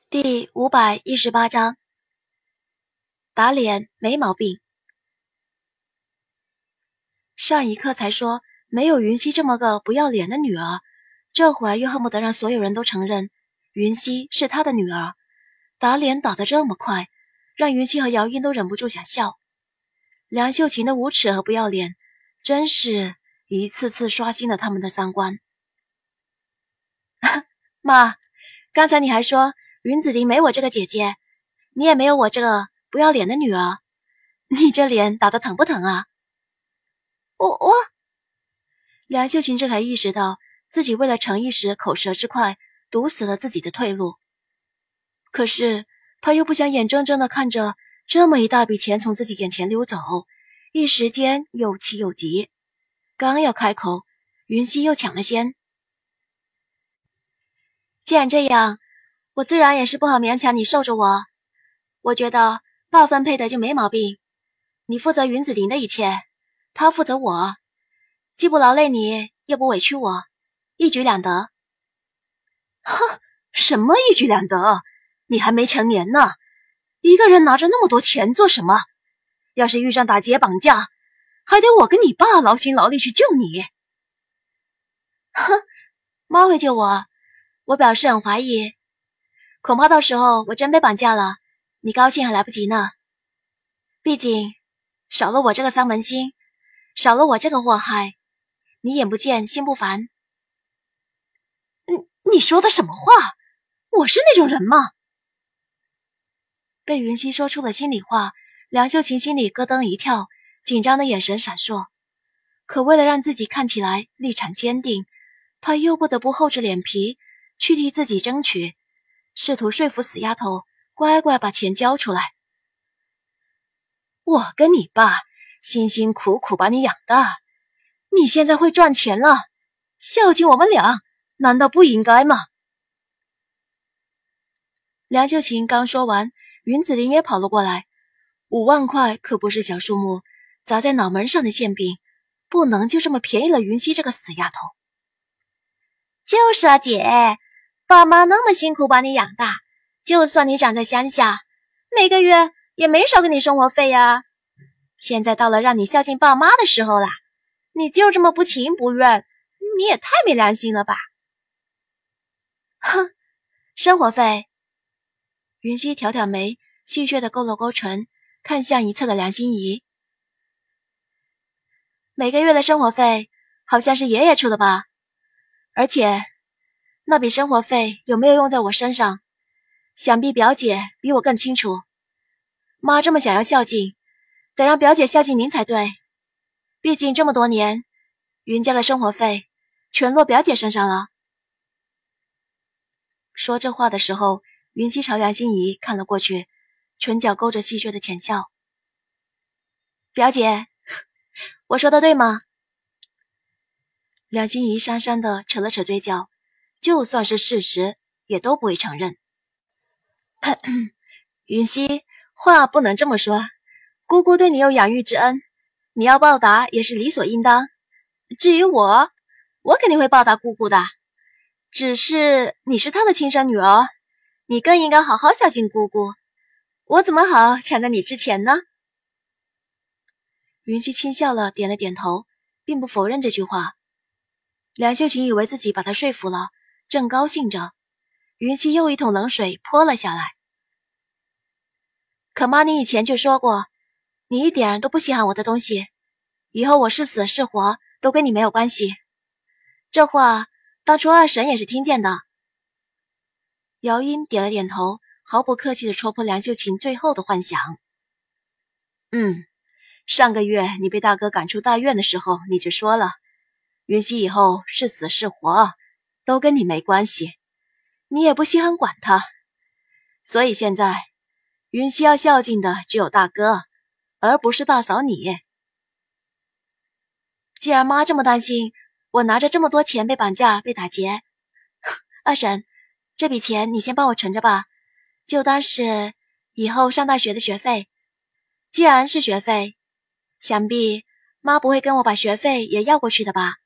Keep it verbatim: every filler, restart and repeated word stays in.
第五百一十八章，打脸没毛病。上一刻才说没有云溪这么个不要脸的女儿，这会儿又恨不得让所有人都承认云溪是他的女儿，打脸打得这么快，让云溪和姚音都忍不住想笑。梁秀琴的无耻和不要脸，真是一次次刷新了他们的三观。妈，刚才你还说云子玲没我这个姐姐，你也没有我这个不要脸的女儿，你这脸打得疼不疼啊？我我，梁秀琴这才意识到自己为了逞一时口舌之快，堵死了自己的退路。可是她又不想眼睁睁地看着这么一大笔钱从自己眼前溜走，一时间又气又急，刚要开口，云溪又抢了先。既然这样，我自然也是不好勉强你受着我。我觉得爸分配的就没毛病，你负责云子玲的一切，他负责我，既不劳累你，也不委屈我，一举两得。 哼，什么一举两得？你还没成年呢，一个人拿着那么多钱做什么？要是遇上打劫绑架，还得我跟你爸劳心劳力去救你。 哼，妈会救我，我表示很怀疑，恐怕到时候我真被绑架了，你高兴还来不及呢。毕竟少了我这个丧门星，少了我这个祸害，你眼不见心不烦。 你你说的什么话？我是那种人吗？ 被云溪说出了心里话，梁秀琴心里咯噔一跳，紧张的眼神闪烁。可为了让自己看起来立场坚定，她又不得不厚着脸皮去替自己争取，试图说服死丫头乖乖把钱交出来。 我跟你爸辛辛苦苦把你养大，你现在会赚钱了，孝敬我们俩，难道不应该吗？ 梁秀琴刚说完，云子玲也跑了过来。五万块可不是小数目，砸在脑门上的馅饼，不能就这么便宜了云溪这个死丫头。 就是啊，姐，爸妈那么辛苦把你养大，就算你长在乡下，每个月也没少给你生活费呀。现在到了让你孝敬爸妈的时候啦，你就这么不情不愿，你也太没良心了吧！ 哼，生活费。云溪挑挑眉，戏谑地勾了勾唇，看向一侧的梁心怡。每个月的生活费好像是爷爷出的吧？而且那笔生活费有没有用在我身上，想必表姐比我更清楚。妈这么想要孝敬，得让表姐孝敬您才对。毕竟这么多年，云家的生活费全落表姐身上了。说这话的时候，云溪朝梁心怡看了过去，唇角勾着戏谑的浅笑。表姐，我说的对吗？梁心怡讪讪地扯了扯嘴角，就算是事实，也都不会承认。云溪，话不能这么说，姑姑对你有养育之恩，你要报答也是理所应当。至于我，我肯定会报答姑姑的，只是你是她的亲生女儿，你更应该好好孝敬姑姑，我怎么好抢在你之前呢？云溪轻笑了，点了点头，并不否认这句话。梁秀琴以为自己把她说服了，正高兴着，云溪又一桶冷水泼了下来。可妈，你以前就说过，你一点都不稀罕我的东西，以后我是死是活都跟你没有关系。这话当初二婶也是听见的。姚音点了点头，毫不客气地戳破梁秀琴最后的幻想。嗯，上个月你被大哥赶出大院的时候，你就说了，云溪以后是死是活都跟你没关系，你也不稀罕管他。所以现在云溪要孝敬的只有大哥，而不是大嫂你。既然妈这么担心我拿着这么多钱被绑架被打劫，二婶，这笔钱你先帮我存着吧，就当是以后上大学的学费。既然是学费，想必妈不会跟我把学费也要过去的吧？